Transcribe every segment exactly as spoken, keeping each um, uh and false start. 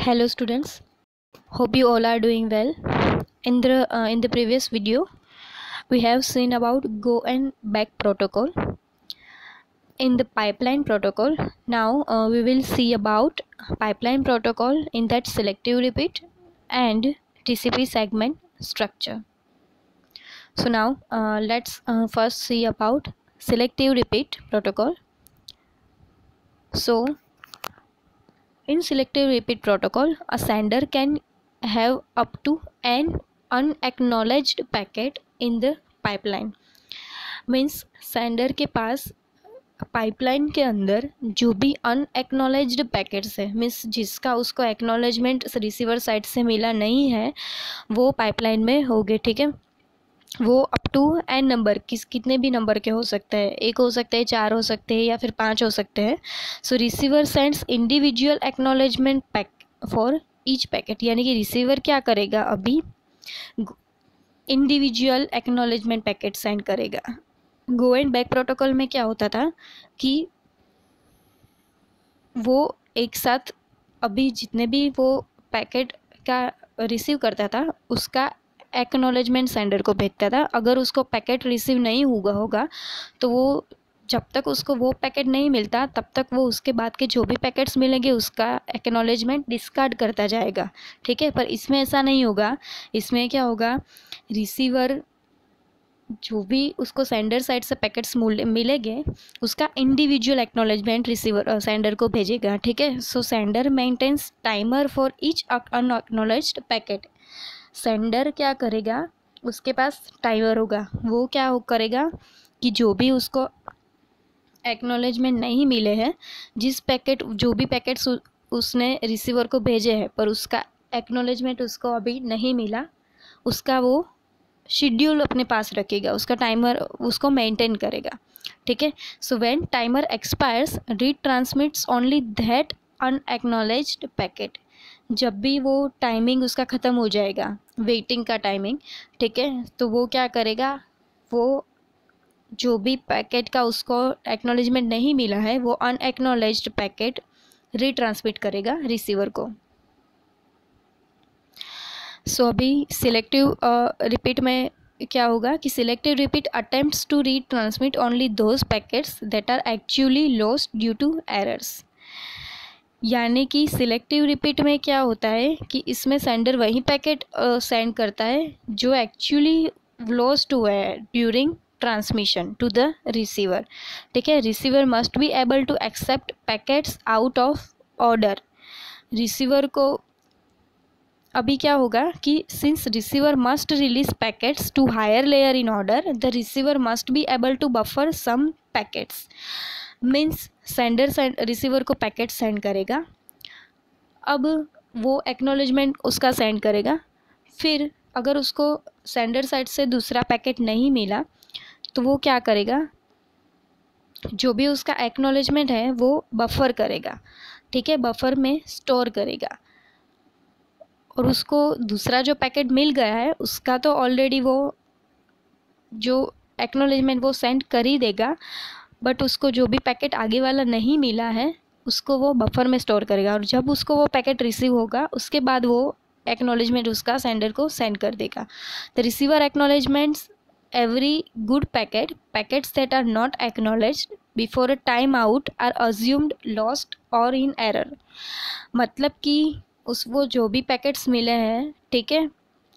Hello students, hope you all are doing well. In the uh, in the previous video we have seen about go and back protocol in the pipeline protocol. Now uh, we will see about pipeline protocol in that selective repeat and T C P segment structure. So now uh, let's uh, first see about selective repeat protocol. So in selective repeat protocol, a sender can have up to an unacknowledged packet in the pipeline. Means sender के पास pipeline के अंदर जो भी अनएक्नॉलेज्ड packets है, means जिसका उसको acknowledgement receiver side से मिला नहीं है, वो पाइपलाइन में होंगे. ठीक है, वो अप टू एन नंबर, किस कितने भी नंबर के हो सकते हैं, एक हो सकते हैं, चार हो सकते हैं या फिर पांच हो सकते हैं. So receiver sends individual acknowledgement pack for each packet. यानी कि रिसीवर क्या करेगा, अभी इंडिविजुअल एक्नॉलेजमेंट पैकेट सेंड करेगा. गो एंड बैक प्रोटोकॉल में क्या होता था कि वो एक साथ अभी जितने भी वो पैकेट का रिसीव करता था उसका एक्नॉलेजमेंट सेंडर को भेजता था. अगर उसको पैकेट रिसीव नहीं हुआ होगा तो वो जब तक उसको वो पैकेट नहीं मिलता तब तक वो उसके बाद के जो भी पैकेट्स मिलेंगे उसका एक्नॉलेजमेंट डिस्कार्ड करता जाएगा. ठीक है, पर इसमें ऐसा नहीं होगा. इसमें क्या होगा, रिसीवर जो भी उसको सेंडर साइड से पैकेट्स मिलेंगे उसका इंडिविजुअल एक्नॉलेजमेंट रिसीवर सेंडर को भेजेगा. ठीक है, so sender maintains timer for each unacknowledged packet. Sender क्या करेगा, उसके पास टाइमर होगा. वो क्या हो करेगा कि जो भी उसको एक्नॉलेजमेंट नहीं मिले हैं, जिस पैकेट जो भी पैकेट्स उसने रिसीवर को भेजे हैं पर उसका एक्नॉलेजमेंट उसको अभी नहीं मिला, उसका वो शेड्यूल अपने पास रखेगा, उसका टाइमर उसको मेंटेन करेगा. ठीक है, so when timer expires retransmits only that unacknowledged packet. जब भी वो टाइमिंग उसका ख़त्म हो जाएगा, वेटिंग का टाइमिंग, ठीक है, तो वो क्या करेगा, वो जो भी पैकेट का उसको एक्नॉलेजमेंट नहीं मिला है वो अनएक्नॉलेज्ड पैकेट रीट्रांसमिट करेगा रिसीवर को. सो so, अभी सिलेक्टिव रिपीट uh, में क्या होगा कि selective repeat attempts to retransmit only those packets that are actually lost due to errors. यानी कि सिलेक्टिव रिपीट में क्या होता है कि इसमें सेंडर वही पैकेट सेंड uh, करता है जो एक्चुअली लॉस्ट हुआ है during transmission to the receiver. ठीक है, receiver must be able to accept packets out of order. Receiver को अभी क्या होगा कि since receiver must release packets to higher layer in order, the receiver must be able to buffer some packets. Means sender send receiver को packet send करेगा, अब वो acknowledgement उसका सेंड करेगा, फिर अगर उसको सेंडर साइड से दूसरा पैकेट नहीं मिला तो वो क्या करेगा, जो भी उसका एक्नॉलेजमेंट है वो बफर करेगा. ठीक है, बफर में स्टोर करेगा और उसको दूसरा जो पैकेट मिल गया है उसका तो ऑलरेडी वो जो एक्नॉलेजमेंट वो सेंड कर ही देगा, बट उसको जो भी पैकेट आगे वाला नहीं मिला है उसको वो बफर में स्टोर करेगा. और जब उसको वो पैकेट रिसीव होगा उसके बाद वो एक्नॉलेजमेंट उसका सेंडर को सेंड कर देगा. The receiver acknowledgements every good packet packets that are not acknowledged before a timeout are assumed lost or in error. मतलब कि उस वो जो भी पैकेट्स मिले हैं, ठीक है,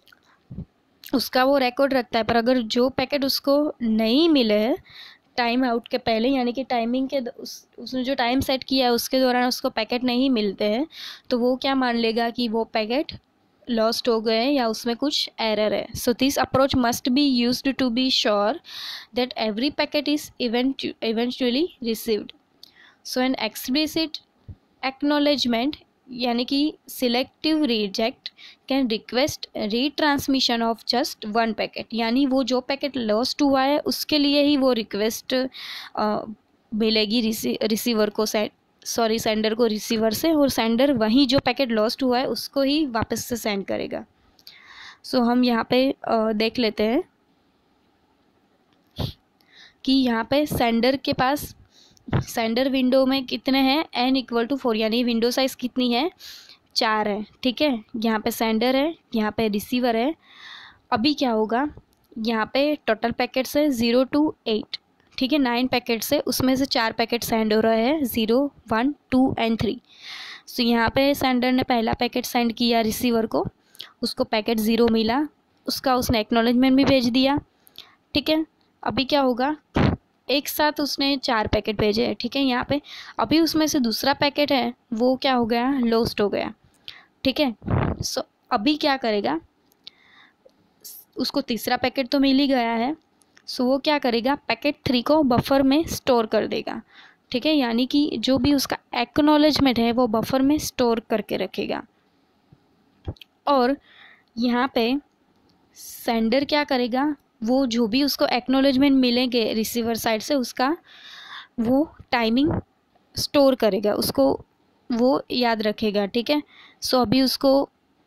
उसका वो रिकॉर्ड रखता है, पर अगर जो पैकेट उसको नहीं मिले हैं टाइम आउट के पहले, यानी कि टाइमिंग के उस उसने जो टाइम सेट किया है उसके दौरान उसको पैकेट नहीं मिलते हैं, तो वो क्या मान लेगा कि वो पैकेट लॉस्ट हो गए या उसमें कुछ एरर है. So this approach must be used to be sure that every packet is eventually received. So an explicit acknowledgement यानी कि selective reject can request retransmission of just one packet. यानी वो जो पैकेट लॉस्ट हुआ है उसके लिए ही वो रिक्वेस्ट मिलेगी रिसी रिसीवर को सेट सॉरी सेंडर को रिसीवर से, और सेंडर वही जो पैकेट लॉस्ट हुआ है उसको ही वापस से सेंड करेगा. सो so, हम यहाँ पे आ, देख लेते हैं कि यहाँ पे सेंडर के पास सेंडर विंडो में कितने हैं, एन इक्वल टू फोर, यानी विंडो साइज कितनी है, चार है, ठीक है। यहाँ पे सेंडर है, यहाँ पे रिसीवर है। अभी क्या होगा, यहाँ पे टोटल पैकेट्स है ज़ीरो टू एट, ठीक है, नाइन पैकेट्स है, उसमें से चार पैकेट सेंड हो रहे हैं, zero one two and three. So यहाँ पे सेंडर ने पहला पैकेट सेंड किया रिसीवर को, उसको पैकेट ज़ीरो मिला, उसका उसने एक्नॉलेजमेंट भी भेज दिया, ठीक है। अभी क्या होगा, एक साथ उसने चार पैकेट भेजे, ठीक है। यहाँ पे अभी उसमें से दूसरा पैकेट है वो क्या हो गया, लॉस्ट हो गया, ठीक है। सो अभी क्या करेगा, उसको तीसरा पैकेट तो मिल ही गया है, सो वो क्या करेगा, पैकेट थ्री को बफर में स्टोर कर देगा, ठीक है। यानी कि जो भी उसका एक्नॉलेजमेंट है वो बफर में स्टोर करके रखेगा। और यहाँ पे सेंडर क्या करेगा, वो जो भी उसको एक्नॉलेजमेंट मिलेंगे रिसीवर साइड से उसका वो टाइमिंग स्टोर करेगा, उसको वो याद रखेगा, ठीक है। सो अभी उसको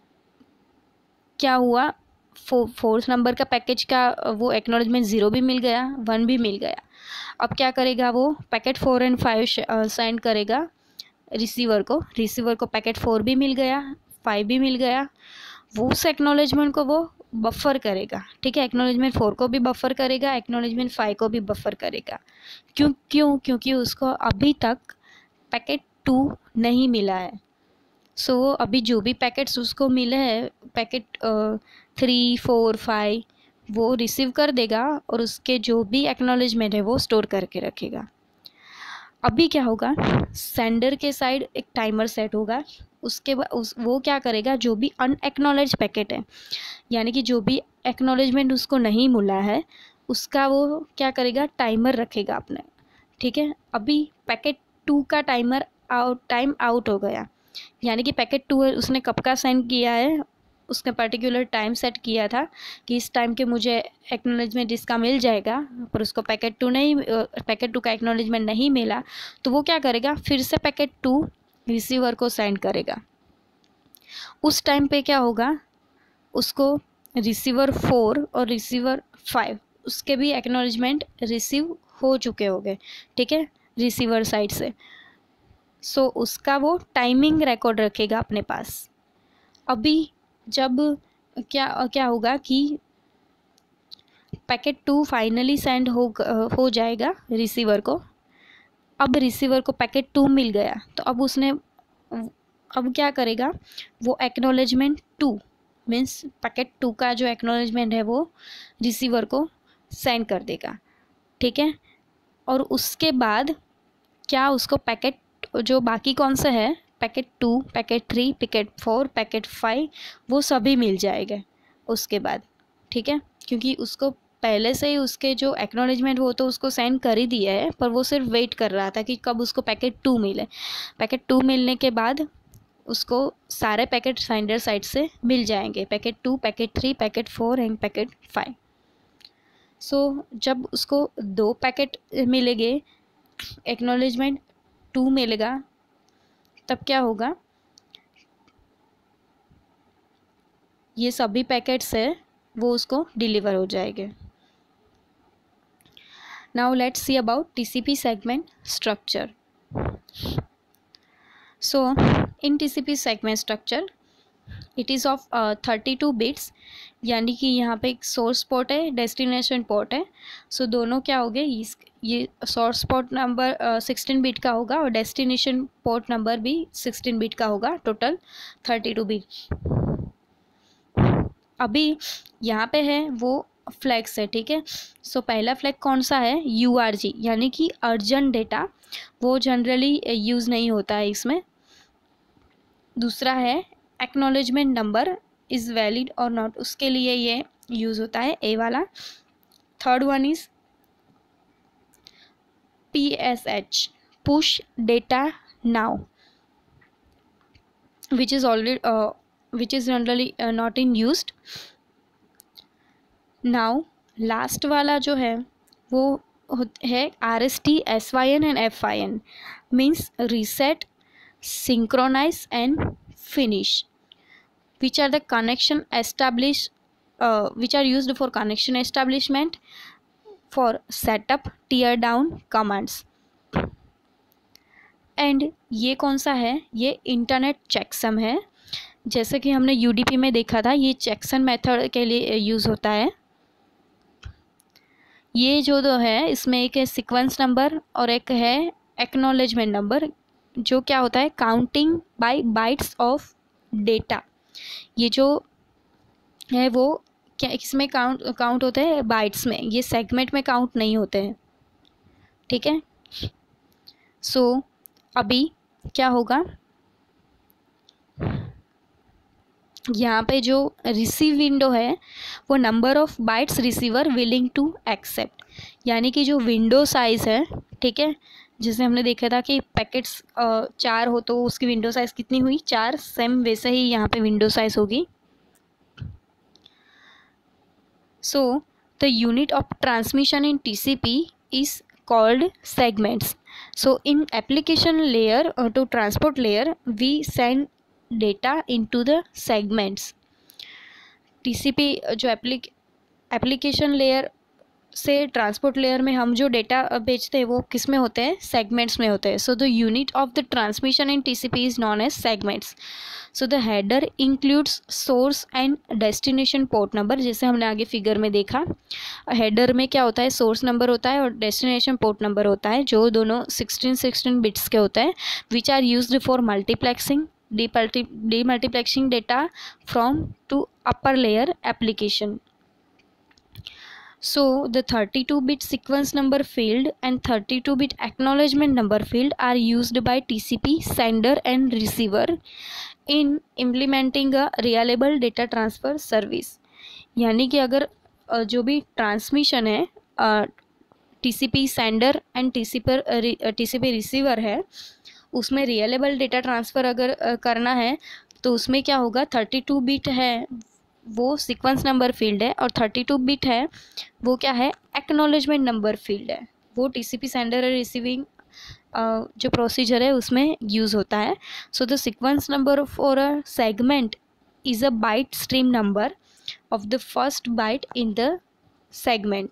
क्या हुआ, फो फोर्थ नंबर का पैकेज का वो एक्नॉलेजमेंट ज़ीरो भी मिल गया, वन भी मिल गया। अब क्या करेगा, वो packet four and five send करेगा रिसीवर को, रिसीवर को पैकेट फोर भी मिल गया, फाइव भी मिल गया। वो उस एक्नॉलेजमेंट को वो बफर करेगा, ठीक है। एक्नॉलेजमेंट फोर को भी बफर करेगा, एक्नॉलेजमेंट फाइव को भी बफर करेगा। क्यों क्यों क्योंकि उसको अभी तक पैकेट टू नहीं मिला है। सो so, अभी जो भी पैकेट्स उसको मिले हैं, पैकेट थ्री फोर फाइव, वो रिसीव कर देगा और उसके जो भी एक्नॉलेजमेंट है वो स्टोर करके रखेगा। अभी क्या होगा, सेंडर के साइड एक टाइमर सेट होगा, उसके बाद उस वो क्या करेगा, जो भी अनएक्नॉलेज पैकेट है, यानी कि जो भी एक्नॉलेजमेंट उसको नहीं मिला है, उसका वो क्या करेगा, टाइमर रखेगा अपने, ठीक है। अभी पैकेट टू का टाइमर आउट टाइम आउट हो गया, यानी कि पैकेट टू उसने कब का सेंड किया है, उसने पर्टिकुलर टाइम सेट किया था कि इस टाइम के मुझे एक्नॉलेजमेंट इसका मिल जाएगा, पर उसको पैकेट टू नहीं पैकेट टू का एक्नॉलेजमेंट नहीं मिला, तो वो क्या करेगा, फिर से पैकेट टू रिसीवर को सेंड करेगा। उस टाइम पे क्या होगा, उसको रिसीवर फोर और रिसीवर फाइव उसके भी एक्नॉलेजमेंट रिसीव हो चुके होंगे, ठीक है, रिसीवर साइड से। सो so, उसका वो टाइमिंग रिकॉर्ड रखेगा अपने पास। अभी जब क्या क्या होगा कि पैकेट टू फाइनली सेंड हो हो जाएगा रिसीवर को। अब रिसीवर को पैकेट टू मिल गया, तो अब उसने अब क्या करेगा, वो acknowledgement two means packet two का जो एक्नॉलेजमेंट है वो रिसीवर को सेंड कर देगा, ठीक है। और उसके बाद क्या उसको पैकेट जो बाकी कौन सा है, packet two, packet three, packet four, packet five, वो सभी मिल जाएंगे उसके बाद, ठीक है। क्योंकि उसको पहले से ही उसके जो एक्नॉलेजमेंट वो तो उसको सेंड कर ही दिया है, पर वो सिर्फ वेट कर रहा था कि कब उसको पैकेट टू मिले। पैकेट टू मिलने के बाद उसको सारे पैकेट सेंडर साइड से मिल जाएंगे, packet two, packet three, packet four and packet five. So जब उसको दो पैकेट मिलेंगे, एक्नॉलेजमेंट टू मिलेगा, तब क्या होगा, ये सभी पैकेट्स है वो उसको डिलीवर हो जाएंगे। Now let's see about TCP segment structure. So in TCP segment structure it is of thirty two bits, यानी कि यहाँ पे एक सोर्स पोर्ट है, डेस्टिनेशन पोर्ट है। सो so, दोनों क्या हो गए, इस ये source port number sixteen bit का होगा और डेस्टिनेशन पोर्ट नंबर भी सिक्सटीन बिट का होगा, टोटल थर्टी टू बिट। अभी यहाँ पे है वो फ्लैग्स है, ठीक है। सो so, पहला फ्लैग कौन सा है, यू आर जी, यानी कि अर्जेंट डेटा, वो जनरली यूज़ नहीं होता है इसमें। दूसरा है एक्नॉलेजमेंट नंबर इज़ वैलिड और नॉट, उसके लिए ये यूज़ होता है, ए वाला। Third one is P S H, push data now, which is already which is generally not in used. Now last वाला जो है वो है R S T, S Y N and F I N, means reset, synchronize and finish, which are the connection establish uh, which are used for connection establishment, for setup, tear down commands। and ये कौन सा है, ये internet checksum है, जैसे कि हमने UDP में देखा था, ये चेक्सन मेथड के लिए यूज़ होता है। ये जो दो है, इसमें एक है सीक्वेंस नंबर और एक है एक्नॉलेजमेंट नंबर, जो क्या होता है, counting by bytes of data. ये जो है वो क्या इसमें काउंट काउंट होते हैं बाइट्स में, ये सेगमेंट में काउंट नहीं होते हैं, ठीक है। सो so, अभी क्या होगा, यहाँ पे जो रिसीव विंडो है वो number of bytes receiver willing to accept, यानी कि जो विंडो साइज है, ठीक है, जिसमें हमने देखा था कि पैकेट्स चार हो तो उसकी विंडो साइज कितनी हुई, चार, सेम वैसे ही यहाँ पे विंडो साइज होगी। So the unit of transmission in T C P is called segments. So in application layer or to transport layer, we send data into the segments. T C P जो एप्लीक application layer से transport layer में हम जो data भेजते हैं वो किस में होते हैं, सेगमेंट्स में होते हैं। So the unit of the transmission in TCP is known as segments. So the header includes source and destination port number, जैसे हमने आगे फिगर में देखा। हेडर में क्या होता है, सोर्स नंबर होता है और डेस्टिनेशन पोर्ट नंबर होता है, जो दोनों सिक्सटीन सिक्सटीन बिट्स के होते हैं, which are used for multiplexing demultiplexing data from to upper layer application. So the thirty-two bit sequence number field and thirty-two bit acknowledgement number field are used by T C P sender and receiver in implementing a reliable data transfer service. यानी कि अगर जो भी transmission है T C P sender and T C P T C P receiver है, उसमें reliable data transfer अगर करना है तो उसमें क्या होगा, थर्टी टू बिट है वो सीक्वेंस नंबर फील्ड है और थर्टी टू बिट है वो क्या है, एक्नॉलेजमेंट नंबर फील्ड है। वो टीसीपी सेंडर और रिसीविंग जो प्रोसीजर है उसमें यूज़ होता है। So the sequence number for a segment is a byte stream number of the first byte in the segment.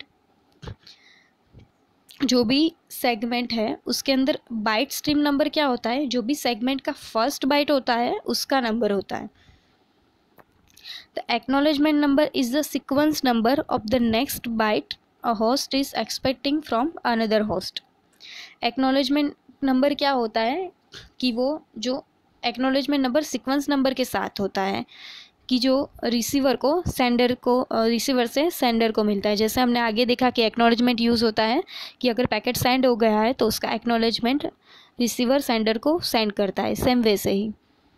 जो भी सेगमेंट है उसके अंदर बाइट स्ट्रीम नंबर क्या होता है, जो भी सेगमेंट का फर्स्ट बाइट होता है उसका नंबर होता है। The acknowledgement number is the sequence number of the next byte a host is expecting from another host. Acknowledgement number क्या होता है कि वो जो acknowledgement number sequence number के साथ होता है कि जो रिसीवर को सेंडर को रिसीवर से सेंडर को मिलता है। जैसे हमने आगे देखा कि एक्नॉलेजमेंट यूज़ होता है कि अगर पैकेट सेंड हो गया है तो उसका एक्नॉलेजमेंट रिसीवर सेंडर को सेंड करता है, सेम वैसे ही।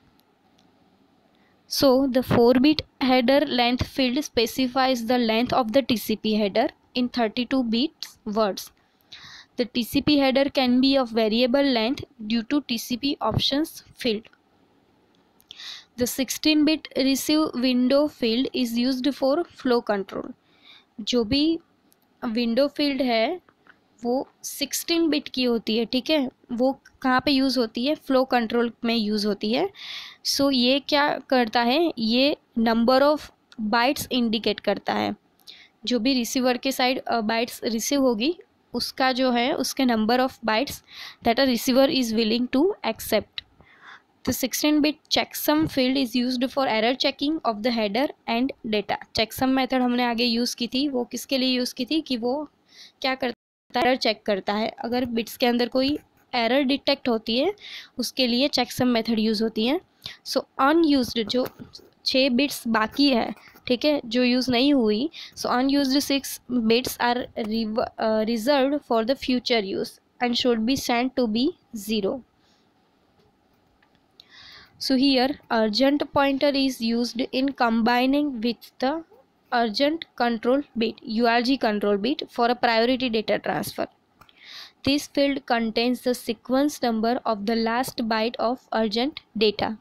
So the four bit header length field specifies the length of the T C P header in thirty-two bits words. The T C P header can be of variable length due to T C P options field. The sixteen bit receive window field is used for flow control. जो भी window field है वो sixteen bit की होती है, ठीक है, वो कहाँ पे यूज़ होती है, फ्लो कंट्रोल में यूज़ होती है। सो so, ये क्या करता है, ये नंबर ऑफ बाइट्स इंडिकेट करता है। जो भी रिसीवर के साइड बाइट्स रिसीव होगी उसका जो है उसके number of bytes that a receiver is willing to accept. The sixteen bit checksum field is used for error checking of the header and data. Checksum method हमने आगे use की थी, वो किसके लिए यूज़ की थी कि वो क्या करता है, एरर चेक करता है। अगर बिट्स के अंदर कोई एरर डिटेक्ट होती है उसके लिए चेकसम मेथड यूज़ होती है। सो अनयूज्ड जो छः बिट्स बाकी है, ठीक है, जो यूज़ नहीं हुई, so unused six bits are reserved for the future use and should be sent to be zero. So here urgent pointer is used in combining with the urgent control bit U R G control bit for a priority data transfer. This field contains the sequence number of the last byte of urgent data.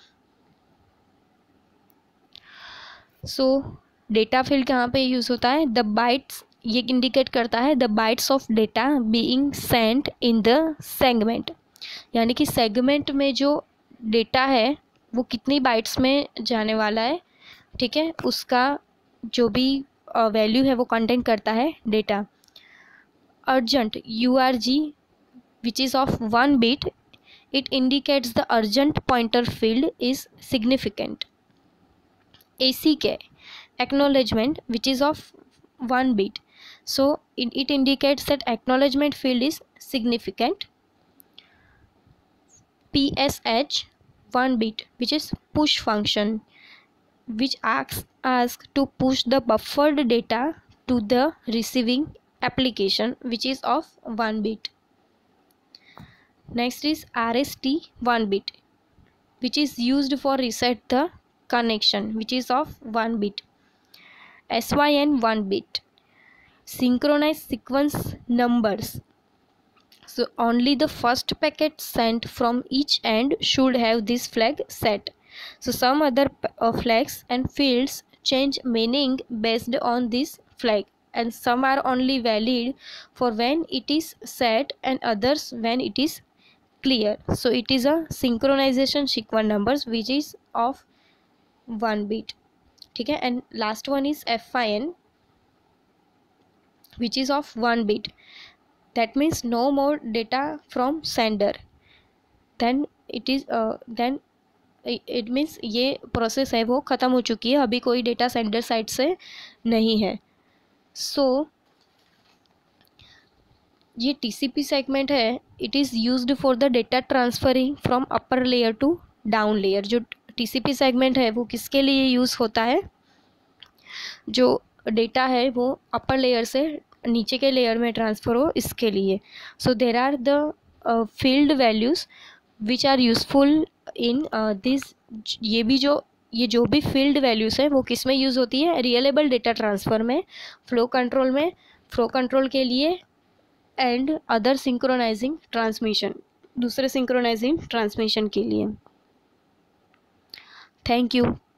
So data field कहाँ पे use होता है, the bytes ये indicate करता है the bytes of data being sent in the segment, यानी कि segment में जो डेटा है वो कितनी बाइट्स में जाने वाला है, ठीक है, उसका जो भी वैल्यू uh, है वो कंटेन करता है data. Urgent U R G which is of one bit, it indicates the urgent pointer field is significant. A C K, acknowledgement, which is of one bit. So it, it indicates that acknowledgement field is significant. P S H, one bit, which is push function, which acts asks to push the buffered data to the receiving application, which is of one bit. Next is R S T, one bit, which is used for reset the connection, which is of one bit. S Y N, one bit, synchronize sequence numbers. So only the first packet sent from each end should have this flag set. So some other uh, flags and fields change meaning based on this flag, and some are only valid for when it is set and others when it is clear. So it is a synchronization sequence numbers which is of one bit. Okay, and last one is F I N, which is of one bit. That means no more data from sender. Then it is uh, then it means ये process है वो ख़त्म हो चुकी है, अभी कोई data sender side से नहीं है. सो so, ये T C P सेगमेंट है, it is used for the data transferring from upper layer to down layer. जो T C P सेगमेंट है वो किसके लिए यूज़ होता है? जो डेटा है वो अपर लेयर से नीचे के लेयर में ट्रांसफ़र हो, इसके लिए. So there are the field values which are useful in this. ये भी जो ये जो भी फील्ड वैल्यूज़ है वो किस में यूज़ होती है? रियलेबल डेटा ट्रांसफ़र में, फ्लो कंट्रोल में, फ्लो कंट्रोल के लिए, एंड अदर सिंक्रोनाइजिंग ट्रांसमिशन, दूसरे सिंक्रोनाइजिंग ट्रांसमिशन के लिए. Thank you.